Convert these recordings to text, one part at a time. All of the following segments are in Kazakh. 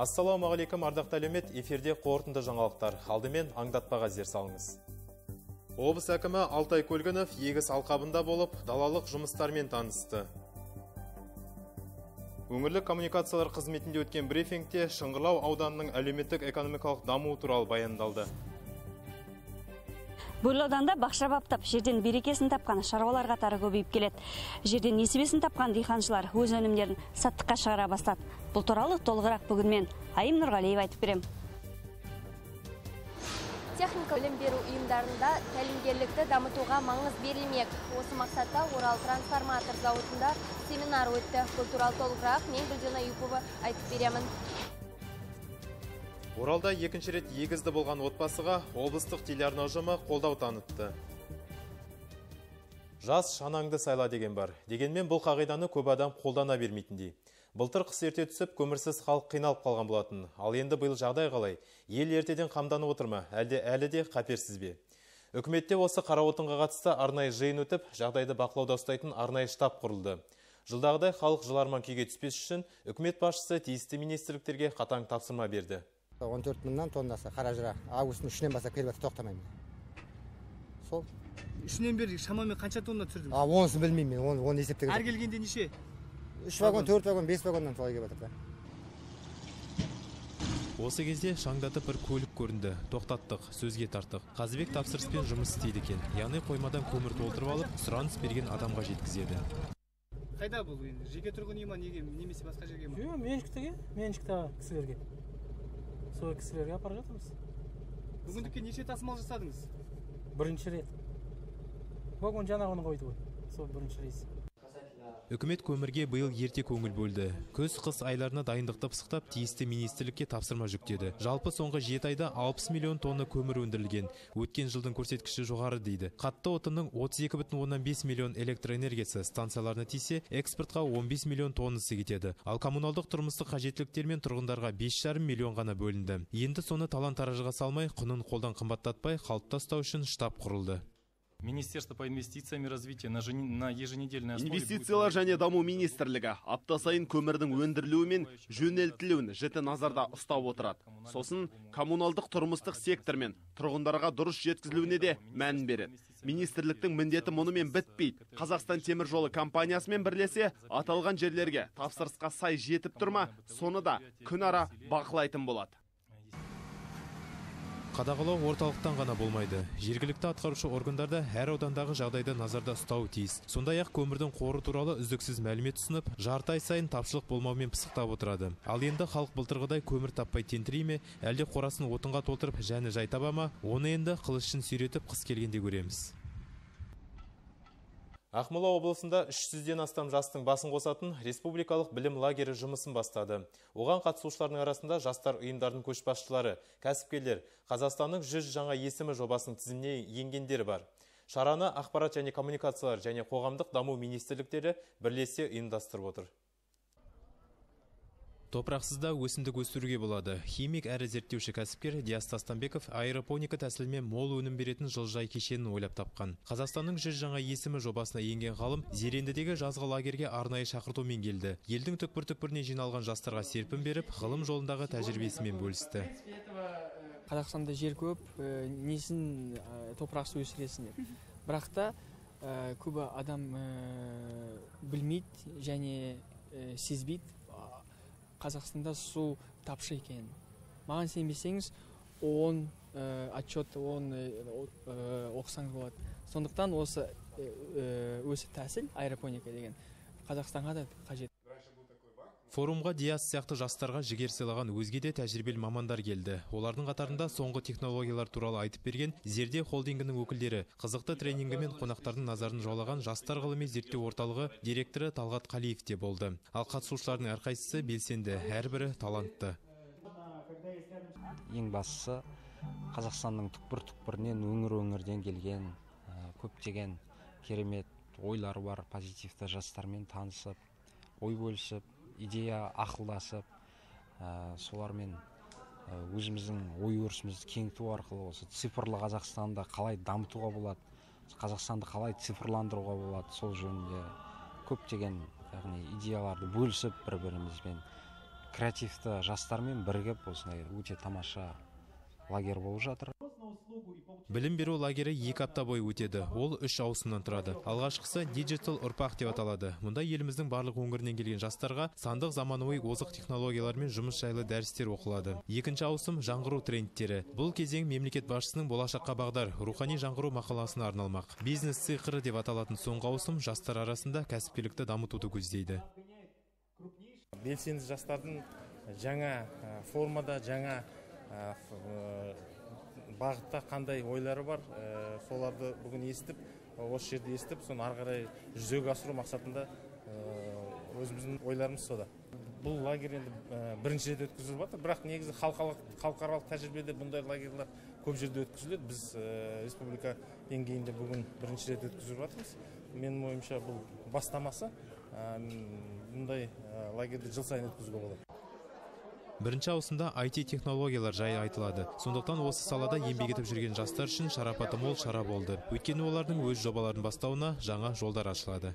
Ассалаумағалейкум, ардақты әлемет, эфирде қорытынды жаңалықтар. Алдымен аңдатпаға зер салыңыз. Облыс әкімі Алтай Көлгінов егіс алқабында болып, далалық жұмыстармен танысты. Өңірлік коммуникациялар қызметінде өткен брифингте Шыңғырлау ауданының әлеуметтік-экономикалық дамуы туралы баяндалды. Бөлауданда бақша баптап, жерден берекесін тапқан шаруалар қатары көбейіп келеді. Жерден несібесін тапқан диқаншылар өз өнімдерін саттыққа шығара бастады. Бұл туралы толығырақ бүгін мен Айым Нұрғалиев айтып берем. Техника білім беру ұйымдарында тәлімгерлікті дамытуға маңыз берілмек. Осы мақсатта Орал трансформатор зауытында семинар өтті. Бұл туралы толығырақ мен Гүлжана Юпова айтып беремін. Оралда екінші рет егізді болған отбасыға облыстық телеарна ұжымы қолдау танытты. Жас шанаңды сайла деген бар. Дегенмен бұл қағиданы көп адам қолдана бермейтіндей. Былтыр қыс ерте түсіп, көмірсіз халық қиналып қалған болатын. Ал енді биыл жағдай қалай? Ел ертеден қамданып отыр ма? Әлде де қаперсіз бе? Үкіметте осы қара отынға қатысты арнайы жиын өтіп, жағдайды бақылауда ұстайтын арнайы штаб құрылды. Жылдағыдай халық жыларман күйге түспес үшін үкімет басшысы тиісті министрліктерге қатаң тапсырма берді. 14 мыңнан тоннасы қара жыра августтың 3-нен бастап келіп жатыр, тоқтамаймын. Сол. 3-нен бері шамамен қанша тонна түсірдіңіз? Онысын білмеймін, оны есептеген. Әр келгенде неше? 3 вагон, 4 вагон, 5 вагоннан солай келіп жатыр. Осы кезде шаңдатып бір көлік көрінді. Тоқтаттық, сөзге тарттық. Қазыбек тапсырыспен жұмыс істейді екен. Яғни қоймадан көмір толтырып алып, сұраныс берген адамға жеткізеді. Қайда бұл енді? Жеке тұрғын үй ма, неге, немесе басқа жерге ма? Меншіктегі кісілерге. Сол кісілерге апарып жатырмыз. Бүгіндікке неше тасымал жасадыңыз? Бірінші рет. Вагон жаңағыны қойды ғой. Сол бірінші рейс. Үкімет көмірге биыл ерте көңіл бөлді. Көз-қыс айларына дайындықты пысықтап, тиісті министрлікке тапсырма жүктеді. Жалпы соңғы 7 айда 60 миллион тонна көмір өндірілген. Өткен жылдың көрсеткіші жоғары дейді. Қатты отынның 32,5 миллион электроэнергиясы станцияларына тисе, экспортқа 15 миллион тоннасы кетеді. Ал коммуналдық тұрмыстық қажеттіліктер мен тұрғындарға 5,5 миллион ғана бөлінді. Енді соны талан-таражыға салмай, құнын қолдан қымбаттатпай, қалыпта ұстау үшін штаб құрылды. Министерство по инвестициям и развитию на еженедельной основе. Инвестициялар және даму министрлігі апта сайын көмірдің өндірілуі мен жөнелтілуін жіті назарда ұстап отырады. Сосын коммуналдық тұрмыстық сектор мен тұрғындарға дұрыс жеткізілуіне де мән береді. Министрліктің міндеті мұнымен бітпейді. Қазақстан темір жолы компаниясымен бірлесе, аталған жерлерге тапсырысқа сай жетіп тұрма, соны да күн ара бақылайтын болады. Қадағалау орталықтан ғана болмайды. Жергілікті атқарушы органдарда әр аудандағы жағдайды назарда ұстау тиіс. Сондай-ақ көмірдің қоры туралы үздіксіз мәлімет ұсынып, жарты ай сайын тапшылық болмаумен пысықтап отырады. Ал енді халық былтырғыдай көмір таппай тентірей ме, әлде қорасын отынға толтырып жәні жай таба ма, оны енді қылышын сүйретіп қыс келгенде көреміз. Ақмола облысында 300-ден астам жастың басын қосатын республикалық білім лагері жұмысын бастады. Оған қатысушылардың арасында жастар ұйымдардың көшбасшылары, кәсіпкерлер, Қазақстанның 100 жаңа есімі жобасының тізіміне енгендері бар. Шараны ақпарат және коммуникациялар және қоғамдық даму министрліктері бірлесе ұйымдастырып отыр. Топырақсызда өсімдік өсіруге болады. Химик әрі зерттеуші кәсіпкер Диас Тастанбеков аэропоника тәсілімен мол өнім беретін жылыжай кешенін ойлап тапқан. Қазақстанның 100 жаңа есімі жобасына енген ғалым Зерендідегі жазғы лагерге арнайы шақыртумен келді. Елдің түкпір-түкпіріне жиналған жастарға серпін беріп, ғылым жолындағы тәжірибесімен бөлісті. Қазақстанда жер көп, несін топырақсыз өсіресін деп. Бірақ та көбі адам білмейді және сезбейді. Қазақстанда су тапшы екен. Маған сенбесеңіз, 10 отчет, 10 оқысаңыз болады. Сондықтан осы тәсіл, аэропоника деген, Қазақстанға да қажет. Форумға Диас сияқты жастарға жігер сыйлаған өзге де тәжірибелі мамандар келді. Олардың қатарында соңғы технологиялар туралы айтып берген Зерде холдингінің өкілдері, қызықты тренингі мен қонақтардың назарын жаулаған жастар ғылыми зерттеу орталығы директоры Талғат Қалиев те болды. Ал қатысушылардың әрқайсысы белсенді, әрбірі талантты. Ең бастысы Қазақстанның түкпір-түкпірінен өңір-өңірден келген көптеген керемет ойлары бар позитивті жастармен танысып, ой бөлісіп, идея ақылдасып, солармен өзіміздің ой өрісімізді кеңіту арқылы осы цифрлы Қазақстанды қалай дамытуға болады, Қазақстанды қалай цифрландыруға болады, сол жөнінде көптеген идеяларды бөлісіп бір-бірімізбен креативті жастармен бірігіп осындай өте тамаша лагерь болып жатыр. Білім беру лагері 2 апта бойы өтеді. Ол 3 ауысымнан тұрады. Алғашқысы Digital ұрпақ деп аталады. Мұнда еліміздің барлық өңірінен келген жастарға сандық заманауи озық технологиялармен жұмыс жайлы дәрістер оқылады. Екінші ауысым жаңғыру трендтері. Бұл кезең мемлекет басшысының болашаққа бағдар рухани жаңғыру мақаласына арналмақ. Бизнес цифры деп аталатын соңғы ауысым жастар арасында кәсіпкерлікті дамытуды көздейді. Белсенді жастардың жаңа формада, жаңа бағытта қандай ойлары бар, соларды бүгін естіп, осы жерде естіп, соны ары қарай жүзеге асыру мақсатында өзіміздің ойларымыз сода. Бұл лагерь енді бірінші рет өткізіліп жатыр, бірақ негізі халықаралық тәжірибеде бұндай лагерьлер көп жерде өткізіледі. Біз республика деңгейінде бүгін бірінші рет өткізіп жатырмыз. Менің ойымша бұл бастамасы, бұндай лагерьді жыл сайын өткізуге болады. Бірінші ауысымда IT технологиялар жайы айтылады. Сондықтан осы салада еңбек етіп жүрген жастар үшін шарапаты мол шара болды. Өйткені олардың өз жобаларын бастауына жаңа жолдар ашылады.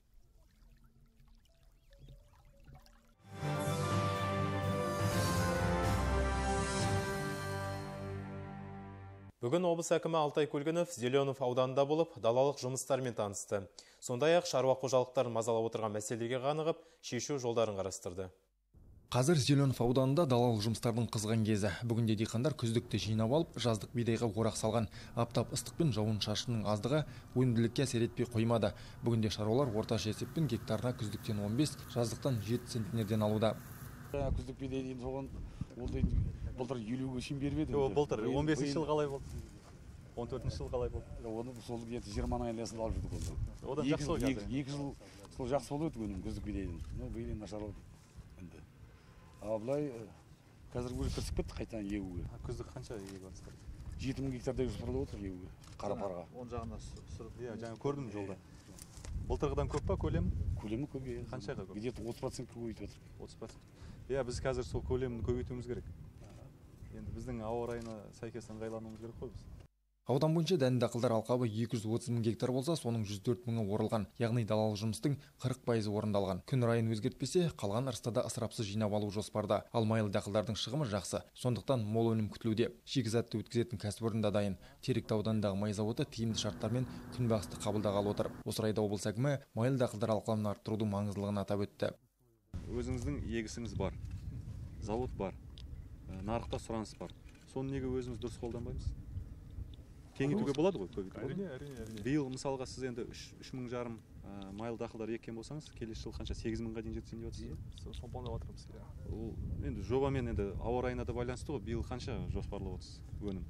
Бүгін облыс әкімі Алтай Көлгінов Зеленов ауданында болып, далалық жұмыстармен танысты. Сондай-ақ шаруа қожалықтарын мазалап отырған мәселеге қанығып, шешу жолдарын қарастырды. Қазір Зеленов ауданында далалық жұмыстардың қызған кезі. Бүгінде диқандар күздікті жинап алып, жаздық бидайға орақ салған. Аптап ыстық пен жауын шашынның аздығы өнімділікке әсер етпей қоймады. Бүгінде шаруалар орташа есеппен гектарына күздіктен 15, жаздықтан 7 центнерден алуда. Күздік бидай дейін соған былтыр 50-ге шейін беріп еді. Былтыр 15-ші жыл қалай болды? 14-ші жыл қалай болды? Оны сол 20 айласын алып жүрдік болды. Одан жақсы болды қазір. 2 жыл сол жақсы болды өтіп күздік бидайдың. Бидай нашар болды. Былай қазір уже кірісіп кетті қайтадан егуге. Күздік қанша егіп жатсыздар? 7000 гектардай жоспарлап отыр егуге. Қара-парға. Оң жағына сұрып, жаңа көрдім жолда. Былтырғыдан көп па көлемі? Көлемі көп. Қаншаға көп? Где-то 30% көбейтіп отыр. 30%. Біз қазір сол көлемін көбейтуіміз керек. Енді біздің ауа райына сәйкес ыңғайлануымыз керек қой біз. Аудан бойынша дәнді дақылдар алқабы 230 000 гектар болса, соның 104 000-і орылған, яғни далалық жұмыстың 40% орындалған. Күн райын өзгертпесе, қалған ырыстада ысырапсыз жинап алу жоспарда. Ал майлы дақылдардың шығымы жақсы, сондықтан мол өнім күтілуде. Шикізатты өткізетін кәсіпорын да дайын. Теректі ауданындағы май зауыты тиімді шарттармен күнбағысты қабылдағалы отыр. Осы орайда облыс әкімі майлы дақылдар алқабын арттырудың маңыздылығын атап өтті. Өзіңіздің егісіңіз бар, зауыт бар, нарықта сұраныс бар. Соны неге өзіміз дұрыс қолданбаймыз? Кеңейтуге болады ғой, көбейтуге. Әрине. Биыл мысалға сіз енді 3,5 жарым майлы дақылдар еккен болсаңыз, келесі жыл қанша 8.000-ға дейін жеткізем деп отырсыз? Шомпондап отырмыз. Ол енді жобамен енді ауа райына да байланысты ғой. Биыл қанша жоспарлап отырсыз өнім?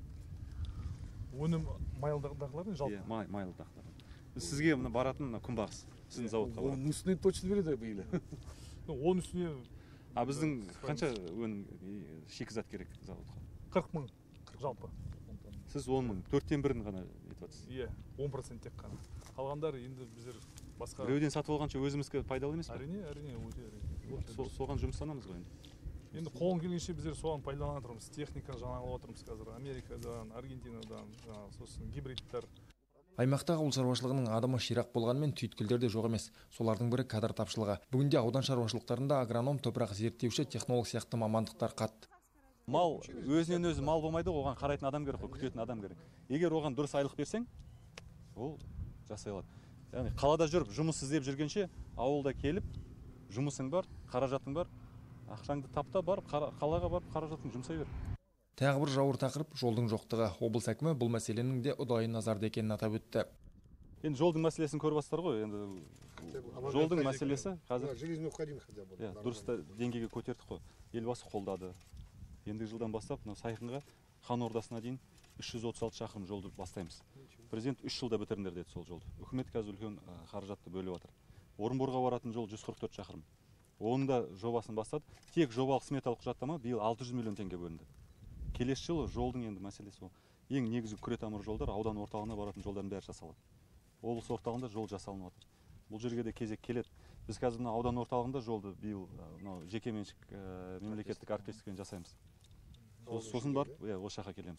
Өнім майлы дақылдар жалпы? Майлы дақылдар. Сізге мына баратын күнбағыс, сіздің зауытқа барады. Оның үстіне точно береді биыл. Оның үстіне Біздің қанша өнім шикізат керек зауытқа? 40 000 жалпы. Сіз 10 000, 4/1 ғана етіп жатсыз. 10% тек қана. Қалғандар енді біздер басқа... Біреуден сатып алғанша өзімізге пайдалы емес пе? Әрине, өте. Соған жұмыстанамыз ғой енді. Енді қолын келгенше біздер соған пайдаланып отырмыз. Техника жаңағы отырмыз қазір. Америкадан, Аргентинадан, сосын гибридтер. Аймақтағы ауыл шаруашылығының адамы ширақ болғанымен түйткілдер де жоқ емес. Солардың бірі кадр тапшылығы. Бүгінде аудан шаруашылықтарында агроном, топырақ зерттеуші, технолог сияқты мамандықтар қатты. Мал өзінен өзі мал болмайды, оған қарайтын адам керек, күтетін адам керек. Егер оған дұрыс айлық берсең, ол жасай алады. Яғни қалада жүріп жұмыс іздеп жүргенше, ауылда келіп, жұмысың бар, қаражатың бар, ақшаңды тапта барып, қалаға барып қаражатың жұмсай бер. Тағы бір жауыр тақырып жолдың жоқтығы. Облыс әкімі бұл мәселенің де ұдайы назарда екенін атап өтті. Енді жолдың мәселесін көріп жатсыздар ғой. Енді жолдың мәселесі қазір дұрыс деңгейге көтердік қой. Елбасы қолдады. Ендігі жылдан бастап Сайқынға хан ордасына дейін 336 шақырым жолды бастаймыз. Президент 3 жылда бітіріңдер деді сол жолды. Үкімет қазір үлкен қаражатты бөліп жатыр. Орынборға баратын жол 144 шақырым. Оның да жобасын бастады. Тек жобалық сметалық құжаттама биыл 600 миллион теңге бөлінді. Келесі жылы жолдың енді мәселесі ол. Ең негізгі күре тамыр жолдар аудан орталығына баратын жолдардың бәрі жасалады. Облыс орталығында жол жасалынып жатыр. Бұл жерге де кезек келеді. Біз қазір аудан орталығында жолды биыл жекеменшік мемлекеттік әріптестікпен жасаймыз. Сосын барып, осы жаққа келеміз.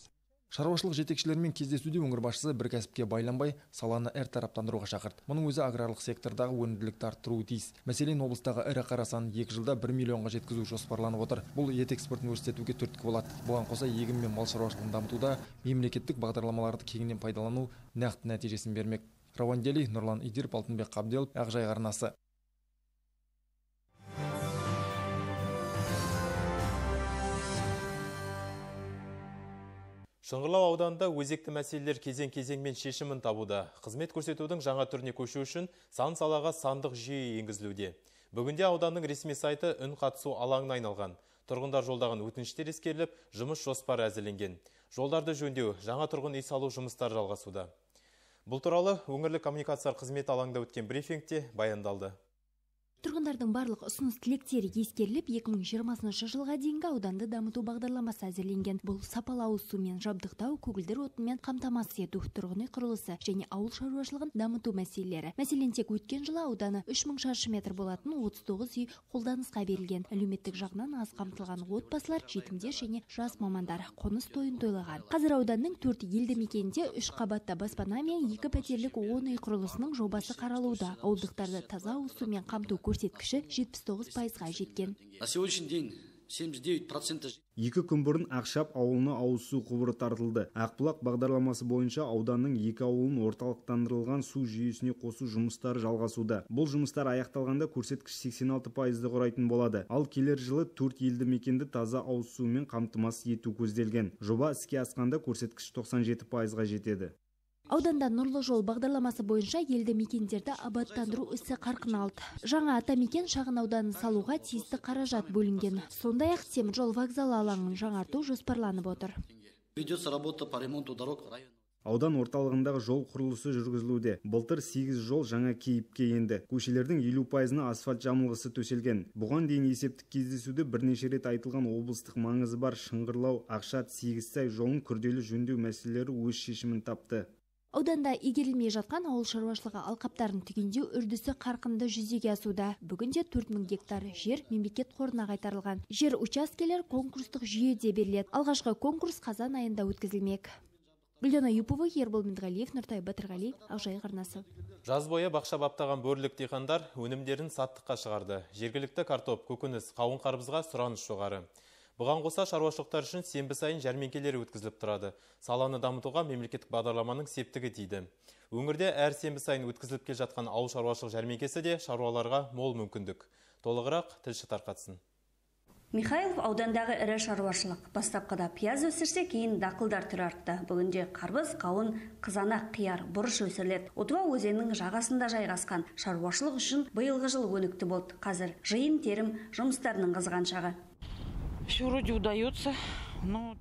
Шаруашылық жетекшілерімен кездесуде өңір басшысы бір кәсіпке байланбай, саланы әртараптандыруға шақырды. Мұның өзі аграрлық сектордағы өнімділікті арттыруы тиіс. Мәселен, облыстағы ірі қара санын 2 жылда 1 миллионға жеткізу жоспарланып отыр. Бұл ет экспортын өрістетуге түрткі болады. Бұған қоса егін мен мал шаруашылығын дамытуда мемлекеттік бағдарламаларды кеңінен пайдалану нақты нәтижесін бермек. Рауан Дели, Нұрлан Идиров, Алтынбек Қабделов, Ақжайық арнасы. Шыңғырлау ауданында өзекті мәселелер кезең-кезеңмен шешімін табуда. Қызмет көрсетудің жаңа түріне көшу үшін сан салаға сандық жүйе енгізілуде. Бүгінде ауданның ресми сайты үн қатысу алаңына айналған. Тұрғындар жолдаған өтініштер ескеріліп, жұмыс жоспары әзірленген. Жолдарды жөндеу, жаңа тұрғын үй салу жұмыстары жалғасуда. Бұл туралы өңірлік коммуникациялар қызметі алаңында өткен брифингте баяндалды. Тұрғындардың барлық ұсыныс тілектері ескеріліп, 2020 жылға дейінгі ауданды дамыту бағдарламасы әзірленген. Бұл сапалы ауыз сумен жабдықтау, көгілдір отынмен қамтамасыз ету, тұрғын үй құрылысы және ауыл шаруашылығын дамыту мәселелері. Мәселен, тек өткен жылы ауданы 3000 шаршы метр болатын 39 үй қолданысқа берілген. Әлеуметтік жағынан аз қамтылған отбасылар, жетімдер және жас мамандар қоныс тойын тойлаған. Қазір ауданның 4 елді мекенінде 3 қабатты баспана мен 2 пәтерлік 10 үй құрылысының жобасы қаралуда. Ауылдықтарды таза ауыз сумен қамту көрсеткіші 79%-ға жеткен. На сегодняшний день 79%. 2 күн бұрын Ақшап ауылына ауыз су құбыры тартылды. Ақбұлақ бағдарламасы бойынша ауданның 2 ауылын орталықтандырылған су жүйесіне қосу жұмыстары жалғасуда. Бұл жұмыстар аяқталғанда көрсеткіш 86%-ды құрайтын болады. Ал келер жылы 4 елді мекенді таза ауыз сумен қамтамасыз ету көзделген. Жоба іске асқанда көрсеткіш 97%-ға жетеді. Ауданда нұрлы жол бағдарламасы бойынша елді мекендерді абаттандыру ісі қарқын алды. Жаңа атамекен шағын ауданын салуға тиісті қаражат бөлінген. Сондай-ақ темір жол вокзалы алаңын жаңарту жоспарланып отыр. Ведется работа по ремонту дорог в районе. Аудан орталығындағы жол құрылысы жүргізілуде. Былтыр 8 жол жаңа кейіпке енді. Көшелердің 50%-ына асфальт жамылғысы төселген. Бұған дейін есептік кездесуде бірнеше рет айтылған облыстық маңызы бар Шыңғырлау, Ақшат, Сегізсай жолын күрделі жөндеу мәселелері өз шешімін тапты. Ауданда игерілмей жатқан ауыл шаруашылығы алқаптарын түгендеу үрдісі қарқынды жүзеге асуда. Бүгінде 4000 гектар жер мемлекет қорына қайтарылған. Жер учаскелер конкурстық жүйеде беріледі. Алғашқы конкурс қазан айында өткізілмек. Гүлдана Юпова, Ербол Мендғалиев, Нұртай Батырғали, Ақжайық арнасы. Жаз бойы бақша баптаған бөрлік диқандар өнімдерін саттыққа шығарды. Жергілікті картоп, көкөніс, қауын қарбызға сұраныс жоғары. Бұған қоса шаруашылықтар үшін сенбі сайын жәрмеңкелері өткізіліп тұрады. Саланы дамытуға мемлекеттік бағдарламаның септігі тиді. Өңірде әр сенбі сайын өткізіліп келе жатқан ауыл шаруашылық жәрмеңкесі де шаруаларға мол мүмкіндік. Толығырақ тілші тарқатсын. Михайлов аудандағы ірі шаруашылық. Бастапқыда пияз өсірсе, кейін дақылдар түрі артты. Бүгінде қарбыз, қауын, қызанақ, қияр, бұрыш өсіріледі. Отуа өзенінің жағасында жайғасқан шаруашылық үшін биылғы жыл өнікті болды. Қазір жиын терім жұмыстарының қызған шағы. Все вроде удается, но...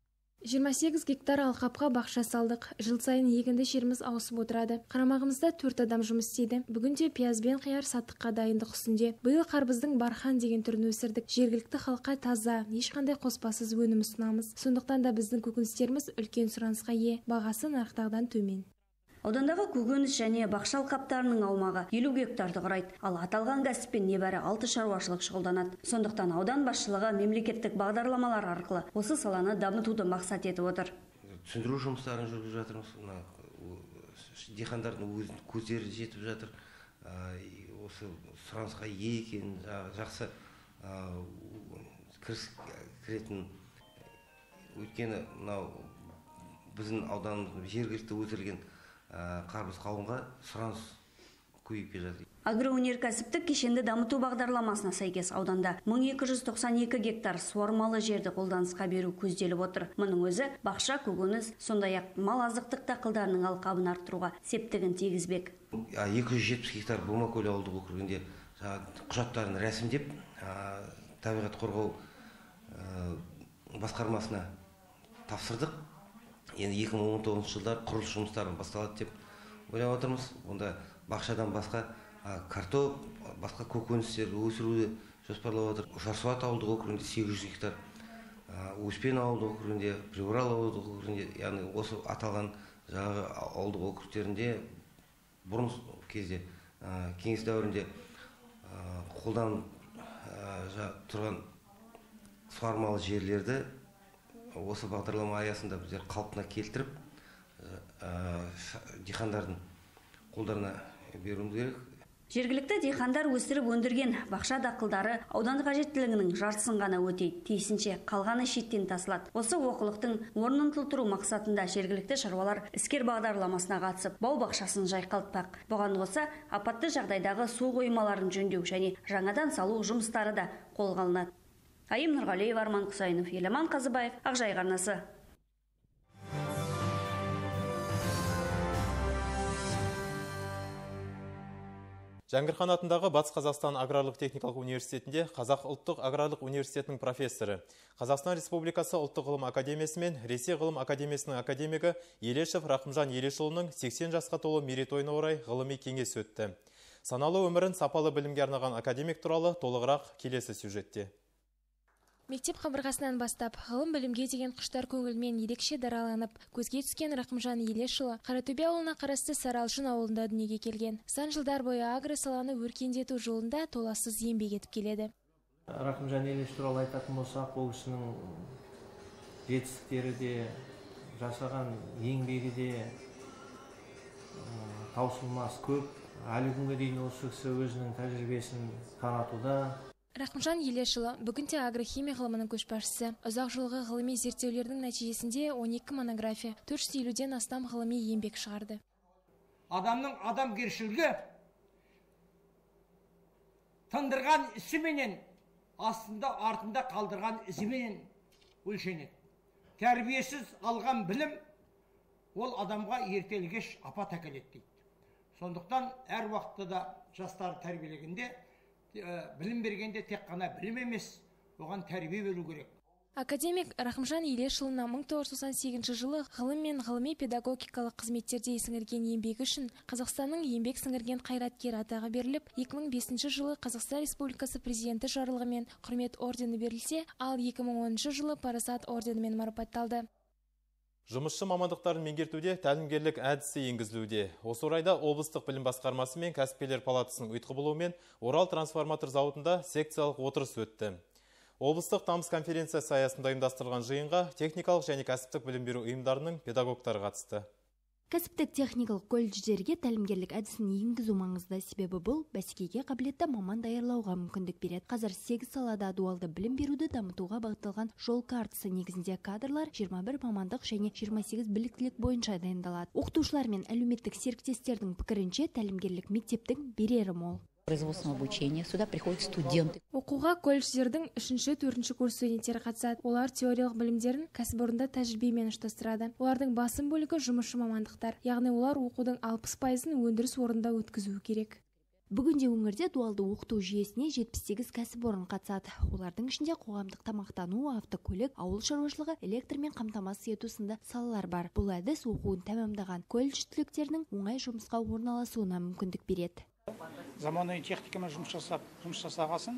28 гектар алқапқа бақша салдық. Жыл сайын егінді жеріміз ауысып отырады. Қарамағымызда 4 адам жұмыс істейді. Бүгінде пияз бен қияр саттыққа дайындық үстінде. Биыл қарбыздың бархан деген түрін өсірдік. Жергілікті халыққа таза, ешқандай қоспасыз өнім ұсынамыз. Сондықтан да біздің көкөністеріміз үлкен сұранысқа ие. Бағасы нарықтағыдан төмен. Аудандағы көкөніс және бақша алқаптарының аумағы 50 гектарды құрайды. Ал аталған кәсіппен небәрі 6 шаруашылық шұғылданады. Сондықтан аудан басшылығы мемлекеттік бағдарламалар арқылы осы саланы дамытуды мақсат етіп отыр. Түсіндіру жұмыстарын жүргізіп жатырмыз. Диқандардың көздері жетіп жатыр. Осы сұранысқа ие екенін, жақсы кіріс кіретін. Өйткені біздің ауданымыз жергілікті өсірілген қарбыз қауынға сұраныс көбейіп келе жатыр. Агроөнеркәсіптік кешенді дамыту бағдарламасына сәйкес ауданда 1292 гектар суармалы жерді қолданысқа беру көзделіп отыр. Мұның өзі бақша, көкөніс, сондай-ақ мал азықтық дақылдарының алқабын арттыруға септігін тигізбек. 270 гектар Бомакөл ауылдық округінде құжаттарын рәсімдеп, табиғат қорғау басқармасына тапсырдық. Енді 2019 жылдар құрылыс жұмыстарын басталады деп ойлап отырмыз. Онда бақшадан басқа картоп, басқа көкөністер өсіруді жоспарлап отыр. Жарсуат ауылдық округінде 800 гектар, Успен ауылдық округінде, Приурал ауылдық округінде, яғни осы аталған жаңағы ауылдық округтерінде бұрын кезде кеңес дәуірінде қолданып тұрған суармалы жерлерді осы бағдарлама аясында біздер қалпына келтіріп диқандардың қолдарына беруіміз керек. Жергілікті диқандар өсіріп өндірген бақша дақылдары аудан қажеттілігінің жартысын ғана өтейді, тиісінше қалғаны шеттен тасылады. Осы олқылықтың орнын толтыру мақсатында жергілікті шаруалар іскер бағдарламасына қатысып, бау бақшасын жайқалтпақ. Бұған қоса апатты жағдайдағы су қоймаларын жөндеу және жаңадан салу жұмыстары да қолға алынады. Айым Нұрғалиев, Арман Құсайынов, Еламан Қазыбаев, Ақжайық арнасы. Жәңгірхан атындағы Батыс Қазақстан аграрлық техникалық университетінде Қазақ ұлттық аграрлық университетінің профессоры, Қазақстан Республикасы ұлттық ғылым академиясы мен Ресей ғылым академиясының академигі Елешев Рахымжан Елешұлының 80 жасқа толы мерейтойына орай ғылыми кеңес өтті. Саналы өмірін сапалы білімге арнаған академик туралы толығырақ келесі сюжетте. Мектеп қабырғасынан бастап, ғылым білімге деген құштар көңілмен ерекше дараланып, көзге түскен Рахымжан Елешұлы Қаратөбе ауылына қарасты Саралжын ауылында дүниеге келген. Сан жылдар бойы агро саланы өркендету жолында толассыз еңбек етіп келеді. Рахымжан Елеш туралы айтатын болсақ, ол кісінің жетістіктері де, жасаған еңбегі де таусылмас көп. Әлі күнге дейін осы кісі өзінің тәжірибесін таратуда. Рахымжан Елешұлы бүгінде агрохимия ғылымының көшбасшысы. Ұзақ жылғы ғылыми зерттеулердің нәтижесінде 12 монография, 450-ден астам ғылыми еңбек шығарды. Адамның адамгершілігі тындырған ісіменен, артында қалдырған ізіменен өлшенеді. Тәрбиесіз алған білім ол адамға ертелі-кеш апат әкеледі дейді. Сондықтан әр уақытта да жастар тәрбиелегенде білім бергенде тек қана білім емес, оған тәрбие беру керек. Академик Рахымжан Елешұлына 1998 жылы ғылым мен ғылыми педагогикалық қызметтерде сіңірген еңбегі үшін Қазақстанның еңбек сіңірген қайраткер атағы беріліп, 2005 жылы Қазақстан Республикасы президенті жарлығымен құрмет ордені берілсе, ал 2010 жылы парасат орденімен марапатталды. Жұмысшы мамандықтарын меңгертуде тәлімгерлік әдісі енгізілуде. Осы орайда облыстық білім басқармасы мен кәсіпкерлер палатасының ұйытқы болуымен Орал трансформатор зауытында секциялық отырыс өтті. Облыстық тамыз конференциясы аясында ұйымдастырылған жиынға техникалық және кәсіптік білім беру ұйымдарының педагогтары қатысты. Кәсіптік техникалық колледждерге тәлімгерлік әдісін енгізу маңызды, себебі бұл бәсекеге қабілетті маман даярлауға мүмкіндік береді. Қазір 8 салада дуалды білім беруді дамытуға бағытталған жол картасы негізінде кадрлар 21 мамандық және 28 біліктілік бойынша дайындалады. Оқытушылар мен әлеуметтік серіктестердің пікірінше тәлімгерлік мектептің берері мол. Производственного обучения. Сюда приходят студенты. Оқуға колледждердің 3-4 курс студенттері қатысады. Олар теориялық білімдерін кәсіпорында тәжірибемен ұштастырады. Олардың басым бөлігі жұмысшы мамандықтар. Яғни олар оқудың 60%-ын өндіріс орнында өткізуі керек. Бүгінде өңірде дуалды оқыту жүйесіне 78 кәсіпорын қатысады. Олардың ішінде қоғамдық тамақтану, автокөлік, ауыл шаруашылығы, электрмен қамтамасыз ету сынды салалар бар. Бұл әдіс оқуын тәмамдаған колледж түлектерінің оңай жұмысқа орналасуына мүмкіндік береді. Заманауи техникамен жұмыс жасағасын,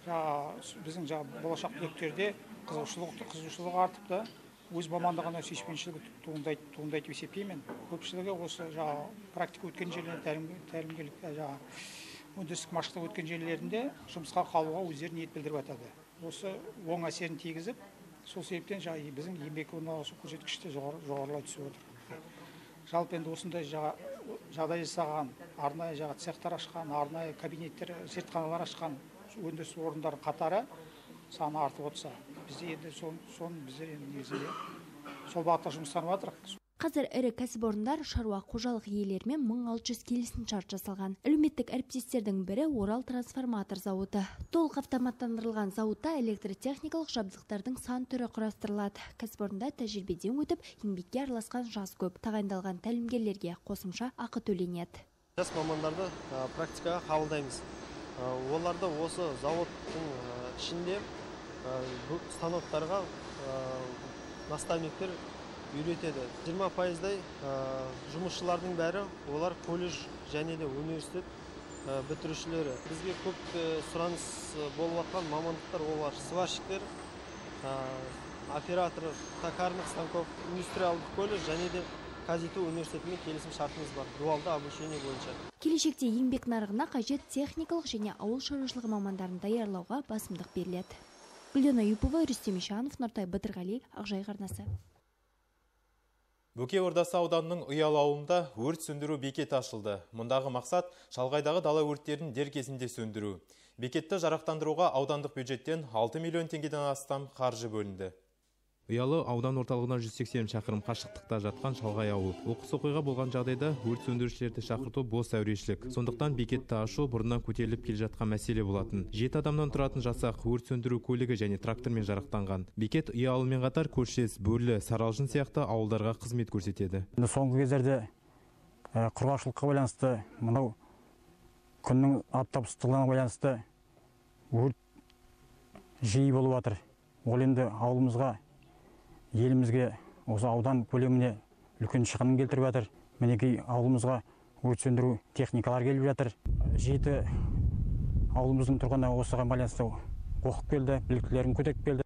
біздің болашақ түлектерде қызығушылығы артып та, өз мамандығына сүйіспеншілігі туындайды деп есептеймін. Көпшілігі осы практика өткен жерлерінде, тәлімгерлік өндірістік машықтық өткен жерлерінде жұмысқа қалуға өздері ниет білдіріп жатады. Осы оң әсерін тигізіп, сол себептен біздің еңбек орналасу көрсеткіші жоғарылай түсіп отыр. Жалпы енді осындай жағдай жасаған, арнайы цехтар ашқан, арнайы кабинеттер, зертханалар ашқан өндіріс орындары қатары саны артып отырса, бізде енді біздер негізінде сол бағытта жұмыстар жатыр. Қазір ірі кәсіпорындар шаруа қожалық иелерімен 1600 келісімшарт жасалған. Әлеуметтік әріптестердің бірі Орал трансформатор зауыты. Толық автоматтандырылған зауытта электротехникалық жабдықтардың сан түрі құрастырылады. Кәсіпорында тәжірибеден өтіп, еңбекке араласқан жас көп. Тағайындалған тәлімгерлерге қосымша ақы төленеді. Жас мамандарды практикаға қабылдаймыз. Оларды осы зауыттың ішінде станоктарға наставниктер үйретеді. 20%-дай жұмысшылардың бәрі олар колледж және де университет бітірушілері. Бізге көп сұраныс болып жатқан мамандықтар олар сварщиктер, оператор токарных станков, индустриалдық колледж және де Казиту университетімен келісім шартымыз бар, дуалды обучение бойынша. Келешекте еңбек нарығына қажет техникалық және ауыл шаруашылығы мамандарын даярлауға басымдық беріледі. Гүлдена Юпова, Рүстем Ишанов, Нұртай Батырғали, Ақжайық арнасы. Бөке Ордасы ауданының Ұял ауылында өрт сөндіру бекеті ашылды. Мұндағы мақсат шалғайдағы дала өрттерін дер кезінде сөндіру. Бекетті жарақтандыруға аудандық бюджеттен 6 миллион теңгеден астам қаржы бөлінді. Ұялы аудан орталығынан 180 шақырым қашықтықта жатқан шалғай ауыл. Оқыс оқиға болған жағдайда өрт сөндірушілерді шақырту бос әурешілік. Сондықтан бекетті ашу бұрыннан көтеріліп келе жатқан мәселе болатын. 7 адамнан тұратын жасақ өрт сөндіру көлігі және трактормен жарақтанған. Бекет Ұялымен қатар көршілес Бөрлі, Саралжын сияқты ауылдарға қызмет көрсетеді. Соңғы кездерде құрғақшылыққа байланысты, мынау күннің аптап ыстығына байланысты өрт жиі болып жатыр. Ол енді ауылымызға, елімізге, осы аудан көлеміне үлкен шығынын келтіріп жатыр. Мінекей ауылымызға өрт сөндіру техникалар келіп жатыр. 7 ауылымыздың тұрғыны осыған байланысты оқып келді, біліктілерін көтеріп келді.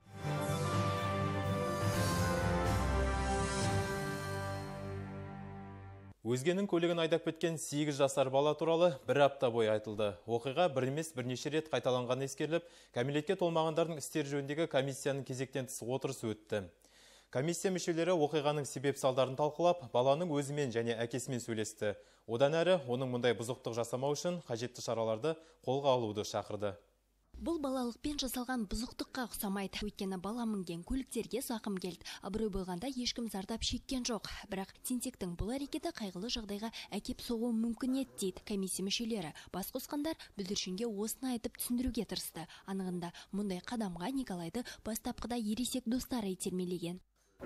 Өзгенің көлігін айдап кеткен 8 жасар бала туралы бір апта бойы айтылды. Оқиға бір емес бірнеше рет қайталанған ескеріліп, кәмелетке толмағандардың істер жөніндегі комиссияның кезектен тыс отырысы өтті. Комиссия мүшелері оқиғаның себеп салдарын талқылап, баланың өзімен және әкесімен сөйлесті. Одан әрі оның мұндай бұзықтық жасамау үшін қажетті шараларды қолға алуды шақырды. Бұл балалықпен жасалған бұзықтыққа ұқсамайды. Өйткені бала мінген көліктерге зақым келді. Абырой болғанда ешкім зардап шеккен жоқ. Бірақ тентектің бұл әрекеті қайғылы жағдайға әкеп соғуы мүмкін еді дейді комиссия мүшелері. Бас қосқандар бүлдіршінге осыны айтып түсіндіруге тырысты. Анығында мұндай қадамға Николайды бастапқыда ересек достары итермелеген.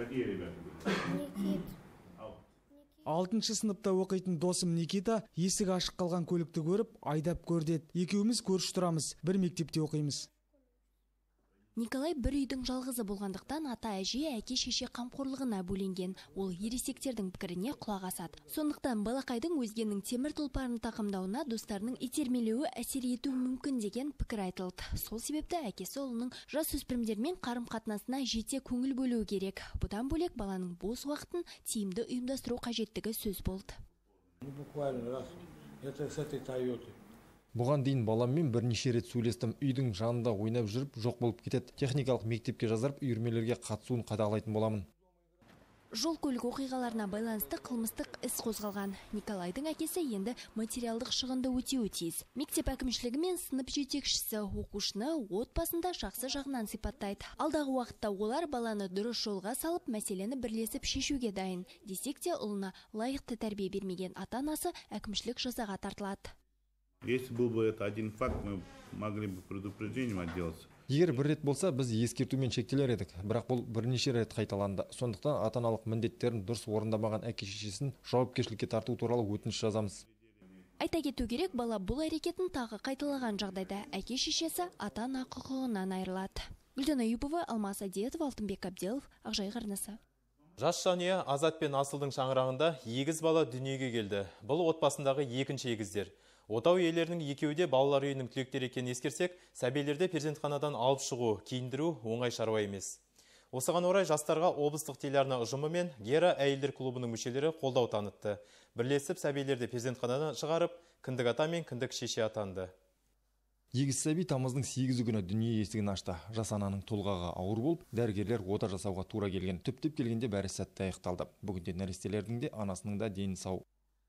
6-шы сыныпта оқитын досым Никита есік ашық қалған көлікті көріп, айдап көрді. Екеуміз көрші тұрамыз, бір мектепте оқимыз. Николай бір үйдің жалғызы болғандықтан ата-әже, әке-шеше қамқорлығына бөленген. Ол ересектердің пікіріне құлақ асады. Сондықтан балақайдың өзгенің темір тұлпарын тақымдауына достарының итермелеуі әсер етуі мүмкін деген пікір айтылды. Сол себепті әкесі ұлының жасөспірімдермен қарым-қатынасына жете көңіл бөлуі керек. Бұдан бөлек баланың бос уақытын тиімді ұйымдастыру қажеттігі сөз болды. Бұған дейін баламмен бірнеше рет сөйлестім. Үйдің жанында ойнап жүріп жоқ болып кетеді. Техникалық мектепке жазарып үйірмелерге қатысуын қадағалайтын боламын. Жол көлік оқиғаларына байланысты қылмыстық іс қозғалған. Николайдың әкесі енді материалдық шығынды өтеуі тиіс. Мектеп әкімшілігі мен сынып жетекшісі оқушыны отбасында жақсы жағынан сипаттайды. Алдағы уақытта олар баланы дұрыс жолға салып, мәселені бірлесіп шешуге дайын. Десек те ұлына лайықты тәрбие бермеген ата-анасы әкімшілік жазаға тартылады. Если был бы это один факт, мы могли бы предупреждением отделаться. Егер бір рет болса, біз ескертумен шектелер едік. Бірақ бұл бірнеше рет қайталанды. Сондықтан ата-аналық міндеттерін дұрыс орындамаған әке-шешесін жауапкершілікке тарту туралы өтініш жазамыз. Айта кету керек, бала бұл әрекетін тағы қайталаған жағдайда әке-шешесі ата-ана құқығынан айырылады. Гүлдена Юпова, Алмас Адиетов, Алтынбек Абделов, Ақжайық арнасы. Жас жанұя Азат пен Асылдың шаңырағында 2 бала дүниеге келді. Бұл отбасындағы екінші егіздер. Отау иелерінің екеуі де балалар үйінің түлектері екенін ескерсек, сәбилерді перзентханадан алып шығу, киіндіру оңай шаруа емес. Осыған орай жастарға облыстық телеарна ұжымы мен Гера әйелдер клубының мүшелері қолдау танытты. Бірлесіп сәбилерді перзентханадан шығарып, кіндік ата мен кіндік шеше атанды. Егіз сәби тамыздың 8 күні дүние есігін ашты. Жас ананың толғағы ауыр болып, дәрігерлер ота жасауға тура келген. Түптеп келгенде бәрі сәтті аяқталды. Бүгінде нәрестелердің де анасының да дені сау.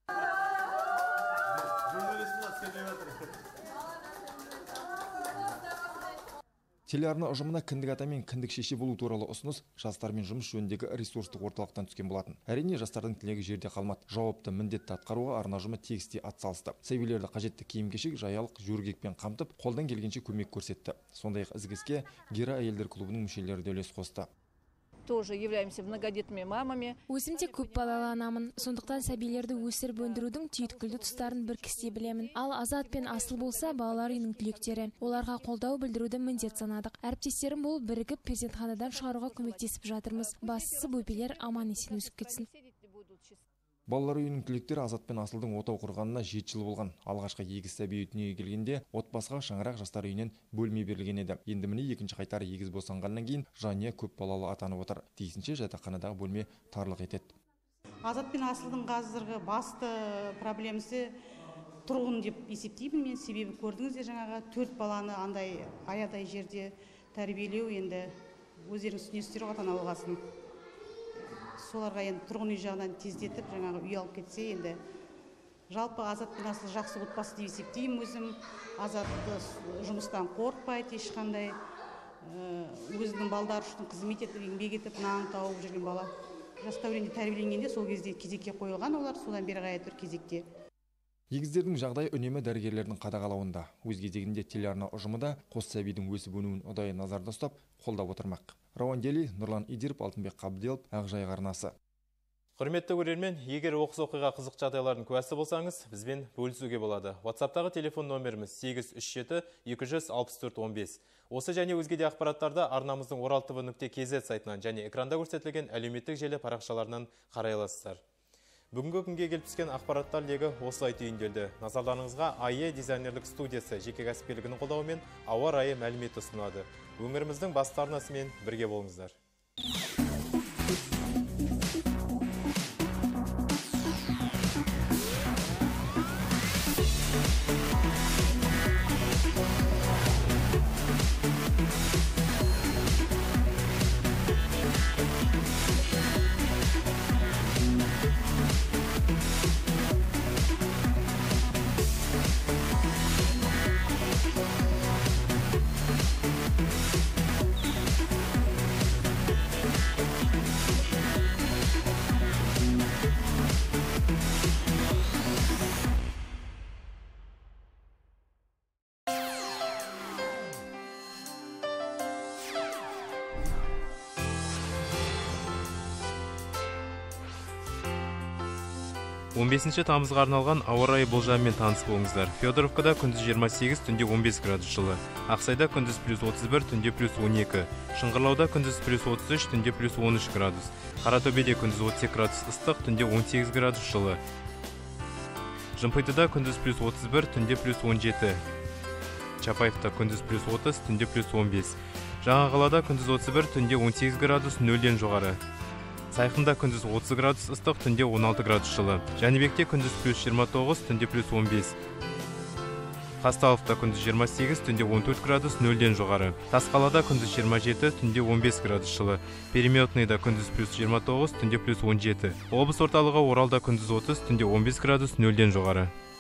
Телеарна ұжымына кіндік ата мен кіндік шеше болу туралы ұсыныс жастармен жұмыс жөніндегі ресурстық орталықтан түскен болатын. Әрине жастардың тілегі жерде қалмады. Жауапты міндетті атқаруға арна ұжымы тегісте атсалысты. Сәбилерді қажетті киім-кешек, жаялық, жөргекпен қамтып, қолдан келгенше көмек көрсетті. Сондай-ақ ізгі іске Гера әйелдер клубының мүшелері де үлес қосты. Тоже являемся многодетными мамами. Өзім де көп балалы анамын. Сондықтан сәбилерді өсіріп өндірудің түйткілді тұстарын бір кісі білемін. Ал Азат пен Асыл болса балалар үйінің түлектері. Оларға қолдау білдіруді міндет санадық. Әріптестерім болып бірігіп перзентханадан шығаруға көмектесіп жатырмыз. Бастысы бөпелер аман есен өсіп кетсін. Балалар үйінің түлектері Азат пен Асылдың отау құрғанына 7 жыл болған. Алғашқы егіз сәби дүниеге келгенде отбасыға шаңырақ жастар үйінен бөлме берілген еді. Енді міне екінші қайтары егіз босанғаннан кейін жанұя көп балалы атанып отыр. Тиісінше жатақханадағы бөлме тарлық етеді. Азат пен Асылдың қазіргі басты проблемасы тұрғын деп есептеймін мен. Себебі көрдіңіздер жаңағы 4 баланы андай аядай жерде тәрбиелеу енді өздеріңіз түсінесіздер ғой, ата-ана болғасын. Соларға енді тұрғын үй жағынан тездетіп, жаңағы үй алып кетсе, енді жалпы Азат пен Асыл жақсы отбасы деп есептеймін өзім. Азат жұмыстан қорықпайды, ешқандай өзінің балдары үшін қызмет етіп, еңбек етіп, нан тауып жүрген бала. Жас дәуренде тәрбиеленгенде сол кезде кезекке қойылған олар, содан бері қарай тұр кезекте. Егіздердің жағдайы үнемі дәрігерлердің қадағалауында. Өз кезегінде телеарна ұжымы да қос сәбидің өсіп-өнуін ұдайы назарда ұстап, қолдап отырмақ. Рауан Дели, Нұрлан Идиров, Алтынбек Қабдиев, Ақжайық арнасы. Құрметті көрермен, егер оқыс оқиға қызық жағдайлардың куәсі болсаңыз, бізбен бөлісуге болады. WhatsApp-тағы телефон номеріміз 837-264-15. Осы және өзге де ақпараттарды арнамыздың oraltv.kz сайтынан және экранда көрсетілген әлеуметтік желі парақшаларынан қарай аласыздар. Бүгінгі күнге келіп түскен ақпараттар легі осылай түйінделді. Назарларыңызға АЕ дизайнерлік студиясы жеке кәсіпкерлігінің қолдауымен ауа райы мәлімет ұсынады. Өңіріміздің басты арнасымен бірге болыңыздар. Он 15 тамызға арналған ауа райы болжамымен таныс болыңыздар. Федоровкада күндіз 28, түнде 15 градус жылы. Ақсайда күндіз +31, түнде +12. Шыңғырлауда күндіз +33, түнде +13 градус. Қаратөбеде күндіз 32 градус ыстық, түнде 18 градус жылы. Жымпитыда күндіз +31, түнде +17. Чапаевта күндіз +30, түнде +15. Жаңақалада күндіз 31, түнде 18 градус, нөлден жоғары. Сайқында күндіз 30 градус ыстық, түнде 16 градус жылы. Жәнібекте күндіз +29, түнде +15. Қазталовта күндіз 28, түнде 14 градус, нөлден жоғары. Тасқалада күндіз 27, түнде 15 градус жылы. Переметныйда күндіз +29, түнде +17. Облыс орталығы Оралда күндіз 30, түнде 15 градус, нөлден жоғары.